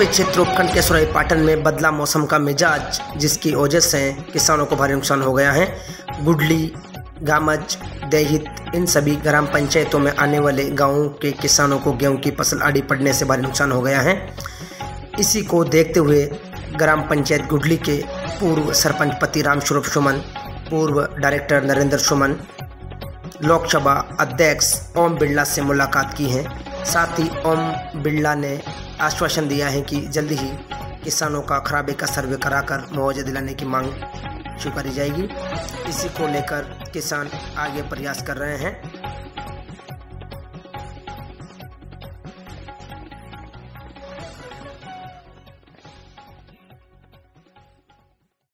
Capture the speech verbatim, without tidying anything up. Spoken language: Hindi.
कस्बे क्षेत्र उपखंड के सुराईपाटन में बदला मौसम का मिजाज, जिसकी वजह से किसानों को भारी नुकसान हो गया है। गुडली, गामज, देहित, इन सभी ग्राम पंचायतों में आने वाले गांवों के किसानों को गेहूं की फसल आड़ी पड़ने से भारी नुकसान हो गया है। इसी को देखते हुए ग्राम पंचायत गुडली के पूर्व सरपंच पतिराम स्वरूप सुमन, पूर्व डायरेक्टर नरेंद्र सुमन, लोकसभा अध्यक्ष ओम बिरला से मुलाकात की है। साथ ही ओम बिरला ने आश्वासन दिया है कि जल्दी ही किसानों का खराबे का सर्वे कराकर मुआवजा दिलाने की मांग स्वीकारी जाएगी। इसी को लेकर किसान आगे प्रयास कर रहे हैं।